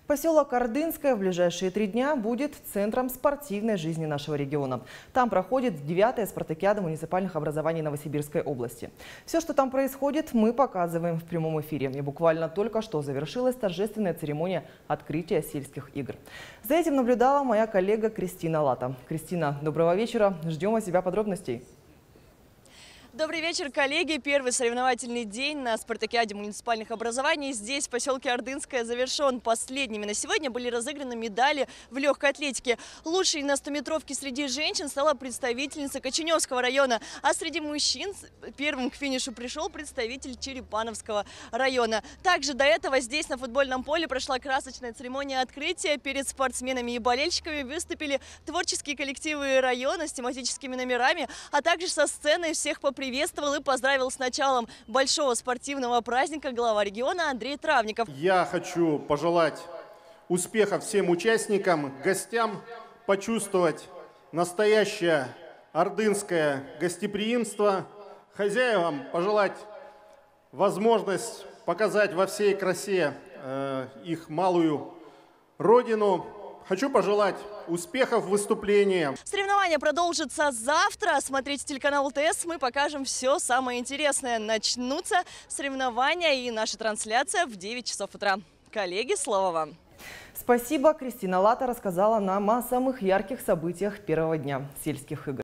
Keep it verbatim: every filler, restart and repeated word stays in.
Поселок Ордынское в ближайшие три дня будет центром спортивной жизни нашего региона. Там проходит девятая спартакиада муниципальных образований Новосибирской области. Все, что там происходит, мы показываем в прямом эфире. И буквально только что завершилась торжественная церемония открытия сельских игр. За этим наблюдала моя коллега Кристина Лата. Кристина, доброго вечера. Ждем от тебя подробностей. Добрый вечер, коллеги. Первый соревновательный день на спартакиаде муниципальных образований здесь, в поселке Ордынское, завершен. Последними на сегодня были разыграны медали в легкой атлетике. Лучшей на стометровке среди женщин стала представительница Коченевского района, а среди мужчин первым к финишу пришел представитель Черепановского района. Также до этого здесь, на футбольном поле, прошла красочная церемония открытия. Перед спортсменами и болельщиками выступили творческие коллективы района с тематическими номерами, а также со сценой всех поприветствовал Приветствовал и поздравил с началом большого спортивного праздника глава региона Андрей Травников. Я хочу пожелать успехов всем участникам, гостям, почувствовать настоящее ордынское гостеприимство, хозяевам пожелать возможность показать во всей красе э, их малую родину. Хочу пожелать успехов в выступлении. Соревнования продолжатся завтра. Смотрите телеканал ТС, мы покажем все самое интересное. Начнутся соревнования и наша трансляция в девять часов утра. Коллеги, слово вам. Спасибо. Кристина Лата рассказала нам о самых ярких событиях первого дня сельских игр.